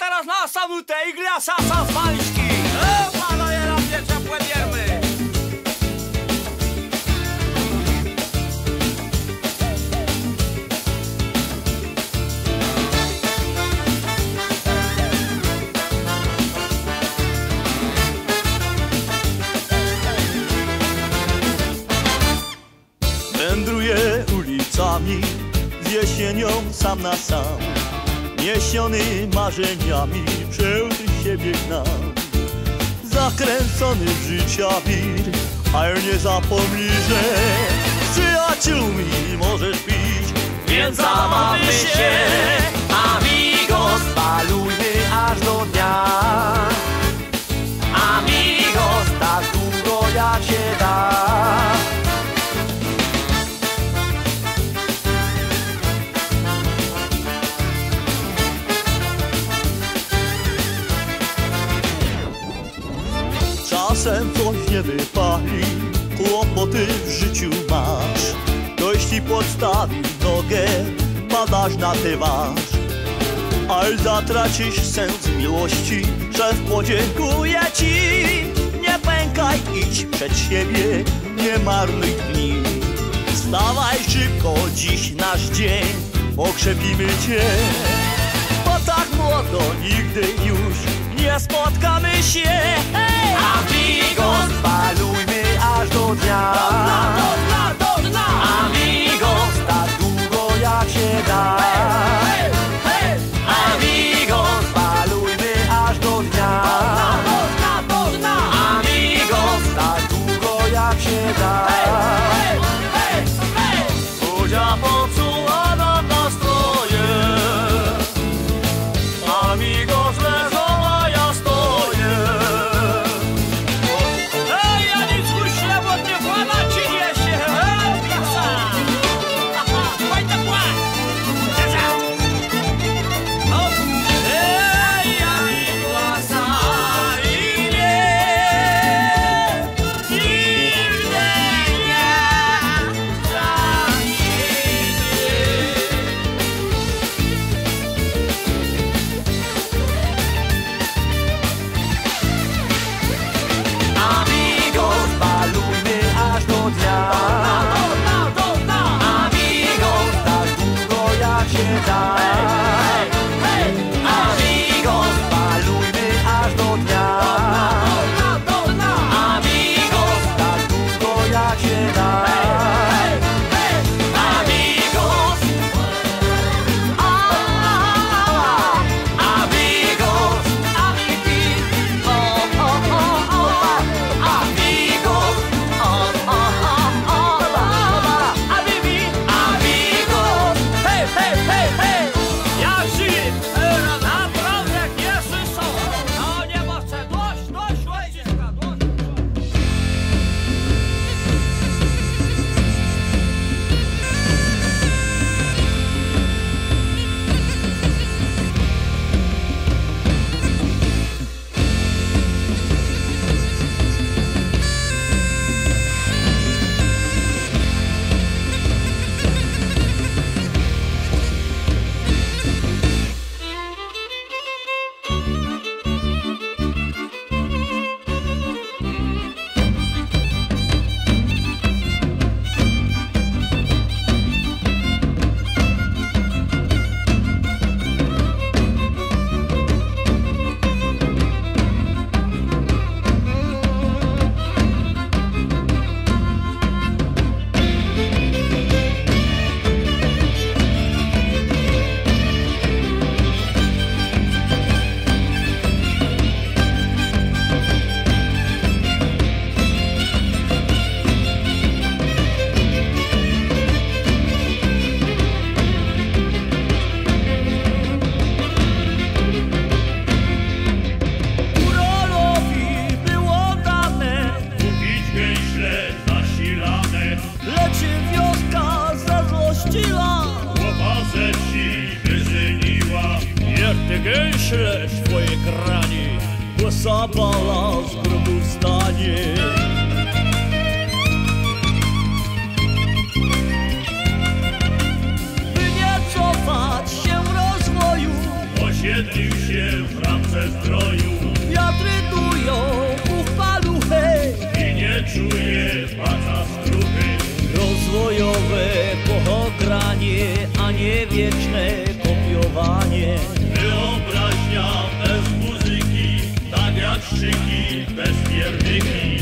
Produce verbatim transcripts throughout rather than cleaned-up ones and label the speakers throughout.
Speaker 1: teraz na samute Igliasa Spański. E, panowie, na mnie ciepłe biermy.
Speaker 2: Wędruję ulicami z jesienią sam na sam, niesiony marzeniami wszelkich siebie gnam. Zakręcony w życia wir, ale nie zapomnij, że z przyjaciółmi możesz pić, więc zabawmy się, amigos, palujmy aż do dnia. Amigos, tak długo jak się da. Czasem coś nie wypali, kłopoty w życiu masz. Ktoś ci podstawi nogę, padasz na tyważ. Ale zatracisz sens miłości, szef podziękuje ci. Nie pękaj, idź przed siebie, nie marnuj dni. Wstawaj szybko, dziś nasz dzień, okrzepimy cię. Bo tak młodo nigdy już nie spotkamy się. Hey! Amigos, palujmy aż do dnia. Do dna, do dna, do dna. Amigos, tak długo jak się da. Hey, hey, hey. Amigos, palujmy aż do dnia. Do dna, do dna, do dna. Amigos, tak długo jak się da. Hey, hey, hey, hey. Budzia popsuła nam nastroje. Amigos, leżą, a ja stoję.
Speaker 1: Ej, ja nic muszę, bo nie włada ci niesie. Ej, piasa. Fajna pła. Ceza. Hop. Ej, amigos, i nie. I nie, nie. Za
Speaker 2: Amigos, palujmy aż do dnia.
Speaker 1: do dna, do dna.
Speaker 2: Amigos, tak długo jak się da.
Speaker 1: Hej, hej,
Speaker 2: Amigos, palujmy aż do dnia.
Speaker 1: do dna, do dna.
Speaker 2: Amigos, tak długo jak się da.
Speaker 1: Hej, hej,
Speaker 2: Amigos, amigos,
Speaker 1: amiki.
Speaker 2: o, o, o, o, amigos, o, o, o, o,
Speaker 1: Abibi.
Speaker 2: amigos, hej, hej, hej, hej.
Speaker 1: Jak żyje? Naprawdę pierwszy są. No nie ma chce. Dość, dość, ojciecka, dość.
Speaker 2: Urolowi było dane,
Speaker 3: Pić gęśle zasilane,
Speaker 2: lecz wioska zazdrościła.
Speaker 3: chłopa ze wsi wyżyniła.
Speaker 2: Jak ty gęśle w twojej kranie, głosa bala z grobu wstanie. By nie cofać się rozwoju,
Speaker 3: Osiedlił się w czuje faca skruchy.
Speaker 2: Rozwojowe pochogranie, a nie wieczne kopiowanie.
Speaker 3: Wyobraźnia bez muzyki, tak jak szyki bez pierdyki.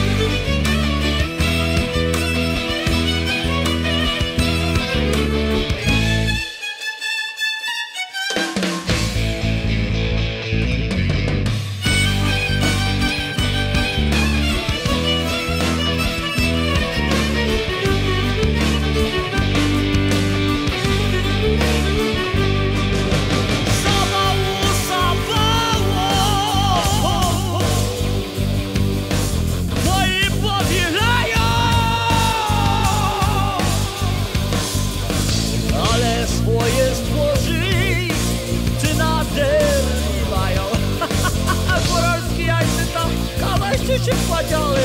Speaker 2: Się podziały.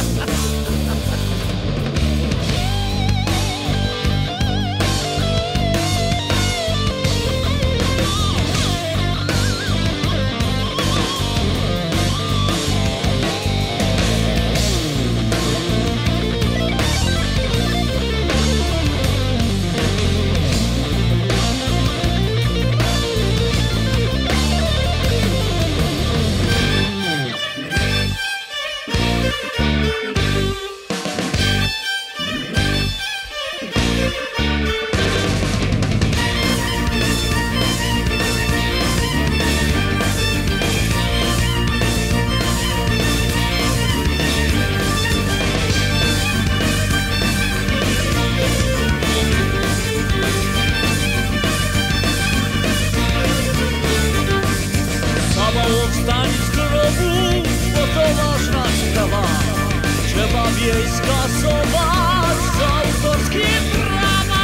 Speaker 2: Wstań z grobu, bo to ważna sprawa. Trzeba wieś skasować za autorskie prawa.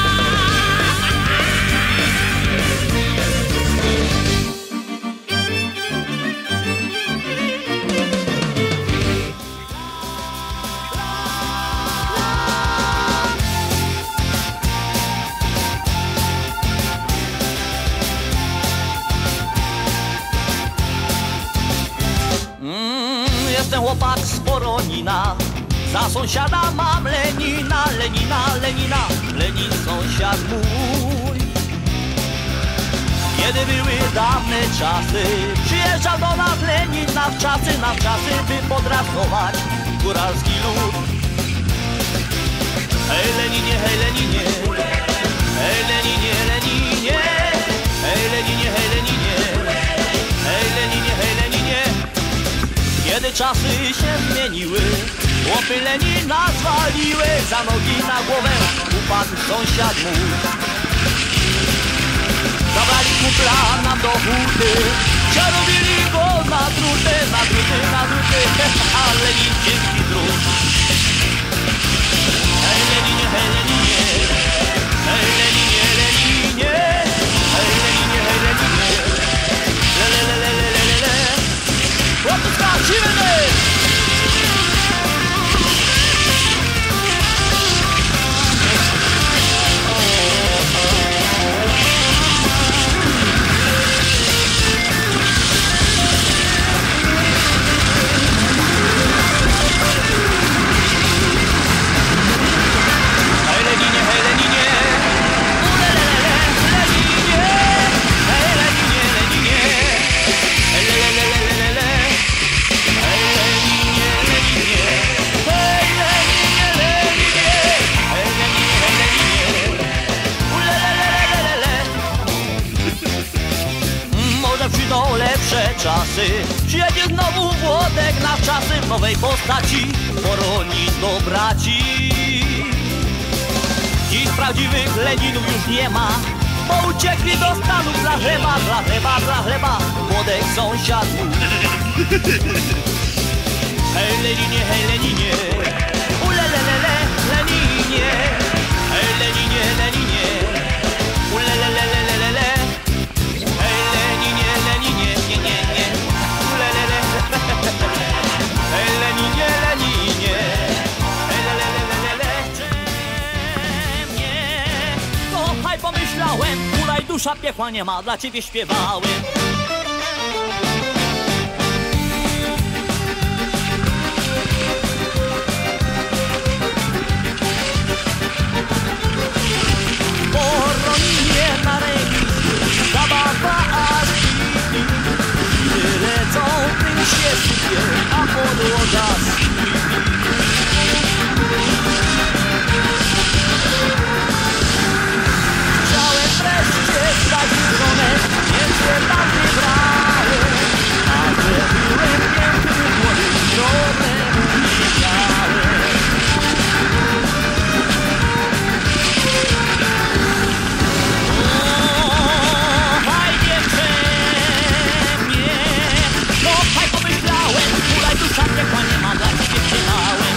Speaker 2: Jestem chłopak z Poronina, za sąsiada mam Lenina, Lenina, Lenina, Lenin sąsiad mój. Kiedy były dawne czasy, przyjeżdżał do nas Lenin na wczasy, na wczasy, by podrasować góralski lud. Hej Leninie, hej Leninie, hej Leninie, Leninie, hej Leninie, hej Leninie, hej Leninie, hej Leninie. Kiedy czasy się zmieniły, chłopy Lenina zwaliły, za nogi na głowę upadł sąsiad mój. Zabrali kupla nam do huty, przerobili go na druty, na druty, na druty, a Lenin ciężki drut. Hej Leninie, hej Leninie, hej Leninie, Leninie, hej Leninie, hej Leninie, le le le le le le le. Chłopcy skazimy! Czasy. Przyjedzie znowu Włodek na czasy w nowej postaci, Poronin do braci. Dziś prawdziwych Leninów już nie ma, bo uciekli do Stanów dla chleba, dla chleba, dla chleba. Włodek sąsiad mój. Hej Leninie, hej Leninie, ulelelele, Leninie, hej Leninie, Leninie, ulelelelelele. Hej Leninie, Leninie, nie, nie, nie, ulelele. Hej Leninie, Leninie, hej lelelelele. Mnie, kochaj pomyślałem, kulaj dusza piekła nie ma, dla ciebie śpiewałem. światło gasł. Chciałem wreszcie stać żonę, więc się tam wybrałem, a że byłem piękny, młody, problemu nie miałem. Kochaj dziewczęcie, kochaj pomyślałem, kulaj dusza piekła nie ma dla ciebie przylałem.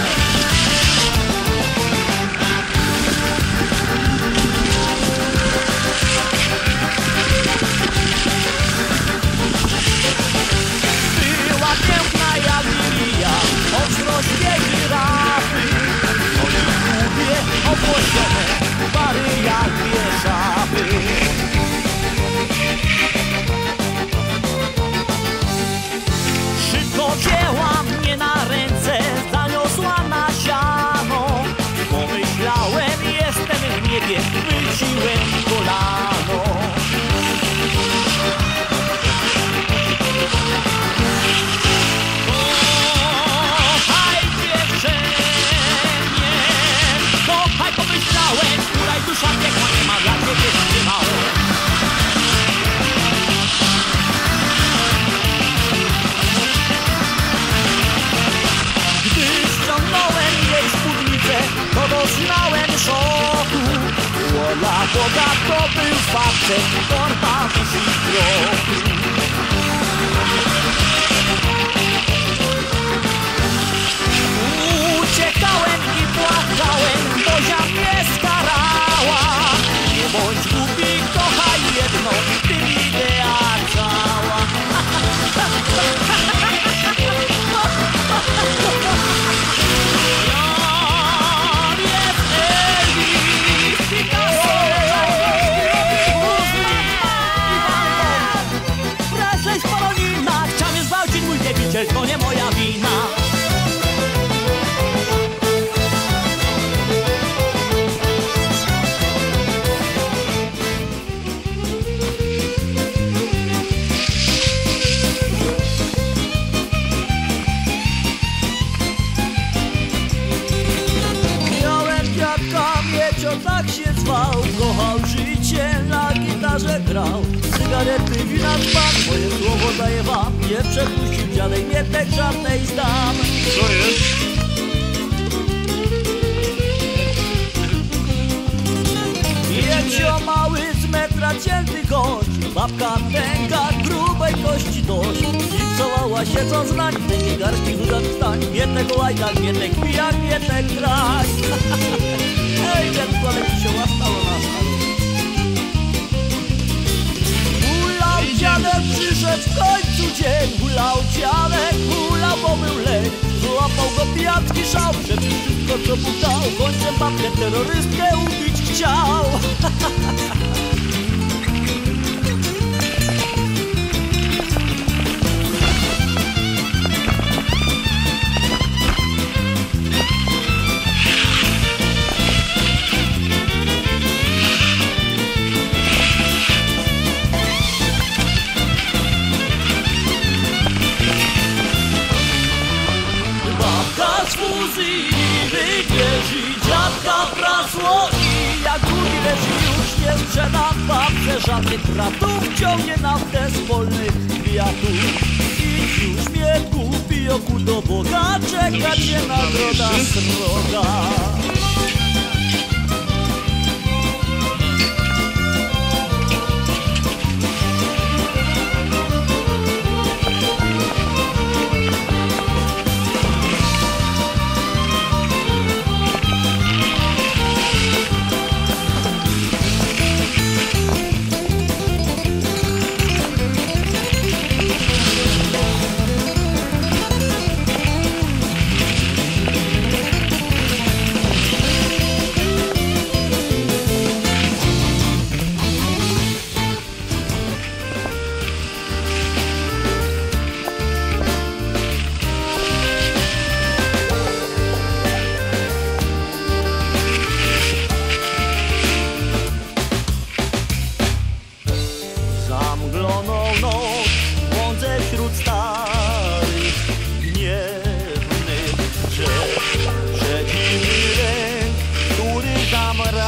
Speaker 2: Była piękna jak lilia, ostro śpiegi rafy, moje długie, opłocione, pary jak dwie szafy. Szybko wzięła mnie na ręce, zaniosła na siano. Pomyślałem, jestem w niebie, chwyciłem kolano. Kochaj dziewczęcie, kochaj pomyślałem, kulaj dusza piekła nie ma dla ciebie trzymałem. Gdy ściągnąłem jej spódnicę, to doznałem szoku. Wola Boga to był facet, torba musi kroku. Uciekałem i płakałem, Bozia mnie skarała. Nie bądź głupi, kochaj jedno, ty idea cała. Jan jest Elvis, Picasso, Iwan Gogh, Presley z Polonina. Chciał mnie zgwałcić mój wielbiciel, to nie moja wina. Miałem dziadka, Miecio tak się zwał, kochał życie, na gitarze grał. Cygarety, wina pan, moje słowo daję wam, nie przepuścił dziadek Mietek żadnej z dam.
Speaker 3: Co jest?
Speaker 2: Miecio mały z metra cięty gość, babka tęga, grubej kości dość. Gipsowała się co znać, tej garści wózek wstań, Mietek łajdak, Mietek pijak, Mietek graj. Hej, ten kolek się łaskało na stan. Hulał dziadek, przyszedł w końcu dzień. Hulał dziadek, hulał, bo był leń. Złapał go pijacki szał, przebił wszystko co mu dał. Końcem babkę terrorystkę ubić chciał. Babka z fuzji wybierze, dziadka prasło i jak długi leży już nie sprzedam babce żadnych kratów, ciągnie naftę z polnych kwiatów. Idź już mnie kupi oku do Boga, czeka cię nagroda sroga.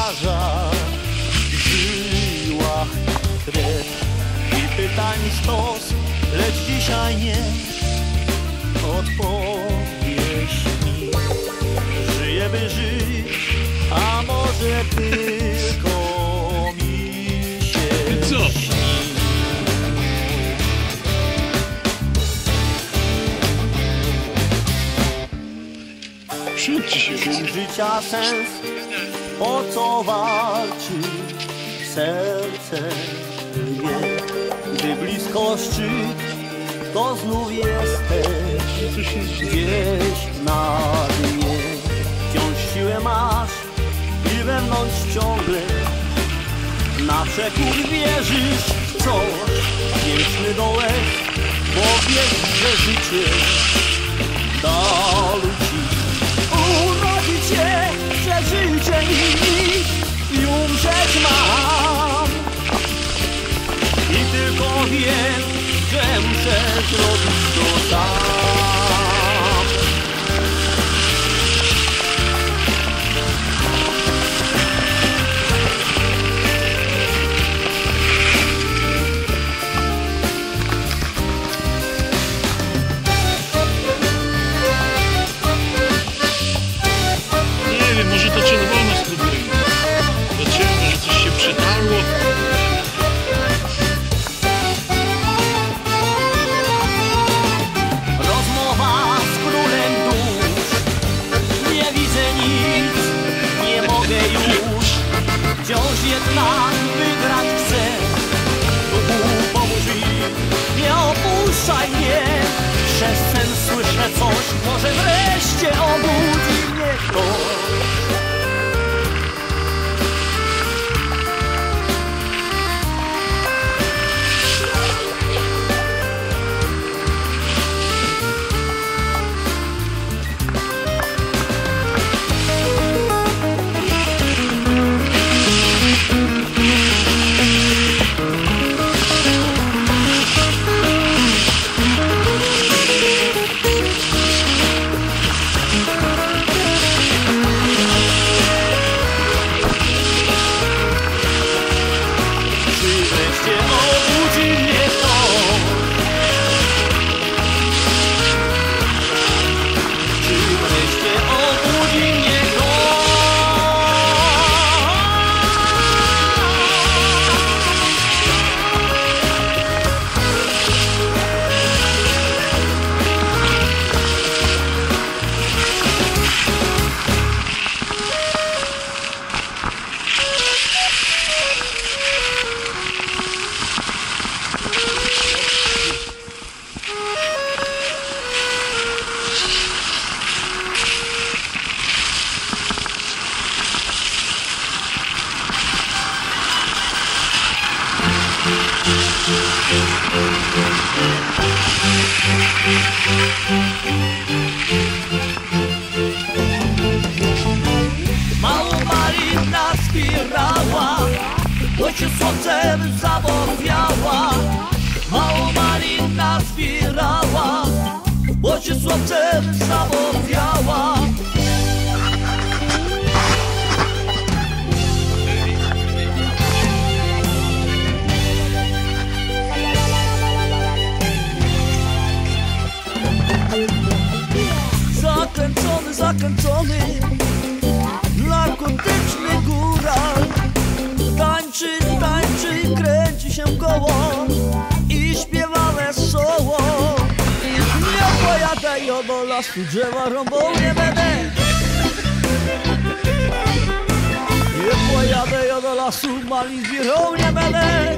Speaker 2: zażar w żyłach krew i pytań stos, lecz dzisiaj nie odpowiesz mi. Żyję, by żyć, a może tylko mi się
Speaker 4: Co?
Speaker 2: śni. Czym życia sens, po co walczy serce wie, gdy blisko szczyt, to znów jesteś gdzieś na dnie. Wciąż siłę masz i wewnątrz ciągle na przekór wierzysz w coś, piękny dołek, bo wiesz, że życie da ludzi. Urodzi cię, przeżyć i umrzeć mam. I tylko wiem, że muszę zrobić to sam.
Speaker 4: Nie wiem, może to czerwone spróbujmy. Zobaczymy, może coś się przetarło.
Speaker 2: Rozmowa z królem dusz. Nie widzę nic, nie mogę już. Wciąż jednak wygrać chcę. Duchu, pomóż mi, nie opuszczaj mnie. Przez sen słyszę coś, może wreszcie obudzi mnie ktoś. Mało Marina spirała, choć słońcem zawowiała. Mało Marina spirała, choć słońcem zawowiała. Zakręcony, zakręcony, narkotyczny góral. Tańczy, tańczy, kręci się koło i śpiewa wesoło. Nie pojadę ja do lasu, drzewa rąbą nie będę. Nie pojadę ja do lasu, malin zbierą nie będę.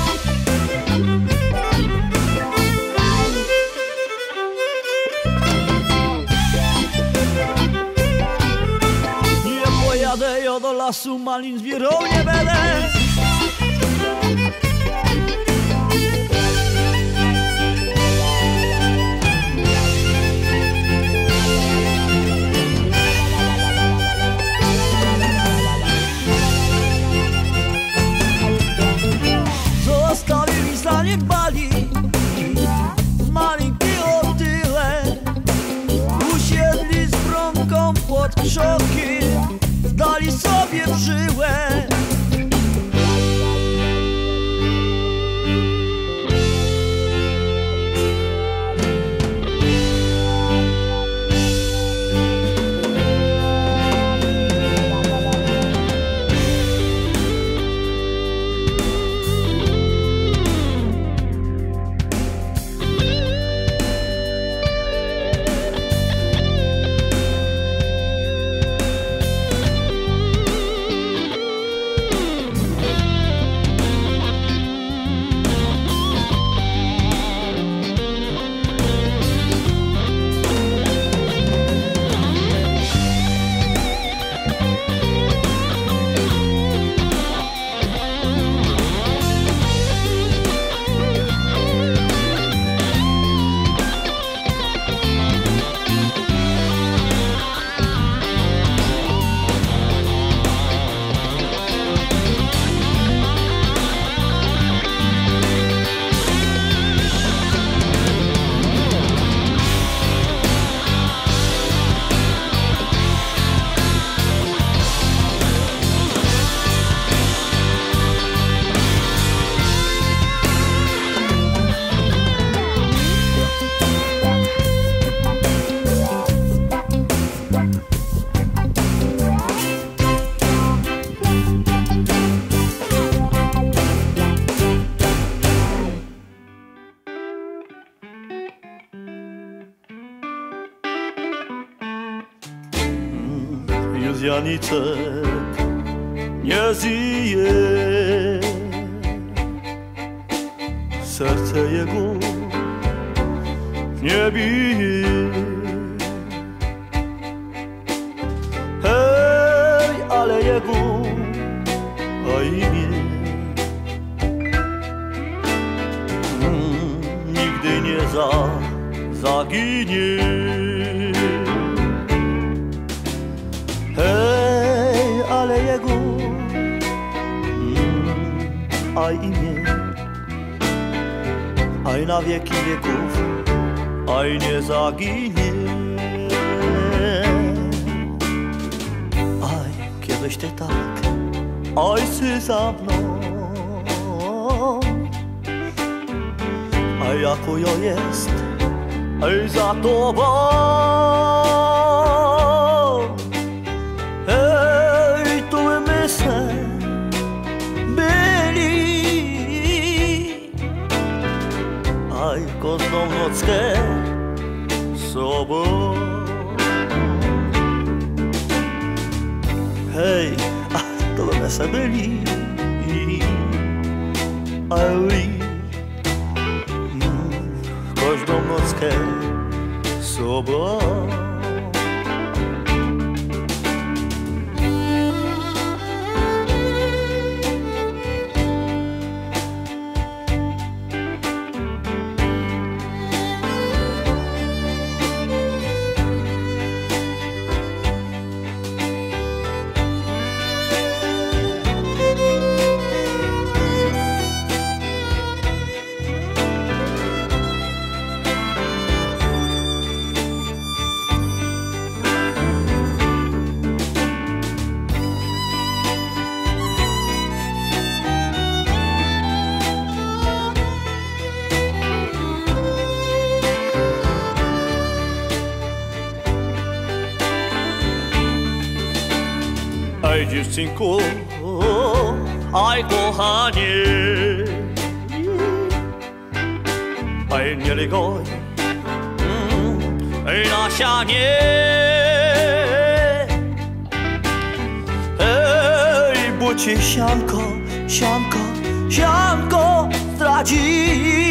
Speaker 2: Jadę ja do lasu, malin zbierą nie będę. Zostawili zaniedbali malinki o tyle. Usiedli z bronką pod krzoki. dali sobie w żyłę. Już Janicek nie zje, serce jego nie bije. Hej, ale jego a imię mm, nigdy nie za, zaginie. Hej, ale jego mm, a imię, aj na wieki wieków, aj nie zaginie. Aj, kiedyś ty tak, aj sy za mną, a jako ja jest, aj za tobą. Hej, tu my se byli, aj każdą nockę sobą. Hej, a tu my se byli, aj każdą nockę sobą. Aj dziewczynku, aj kochanie, aj nie legoj, aj na sianie. Ej, bo cię sianko, sianko, sianko zdradzi.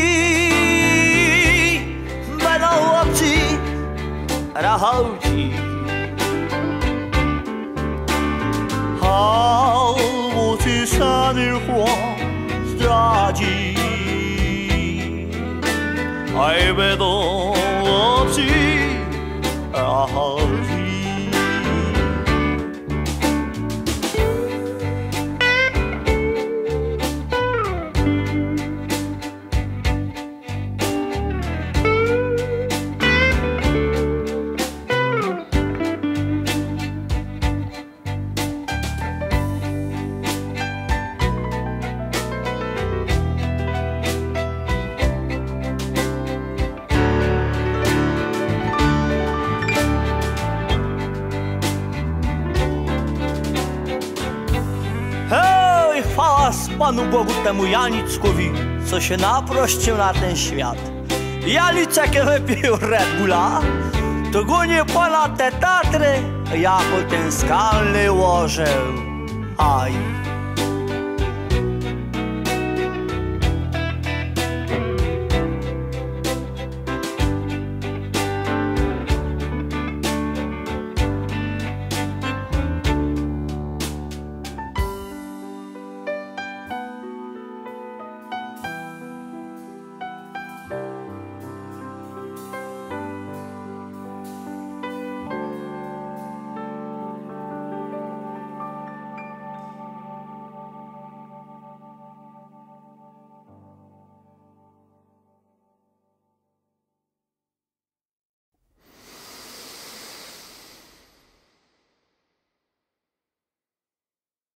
Speaker 2: Będą obcy rachoci, albo ty szany chłop zdradzi. Aj będą obcy rachoci. Panu Bogu temu Janickowi, co się naprościł na ten świat. Janicek wypił Red Bulla, to go nie pana te Tatry, jako ten skalny orzeł. Aj.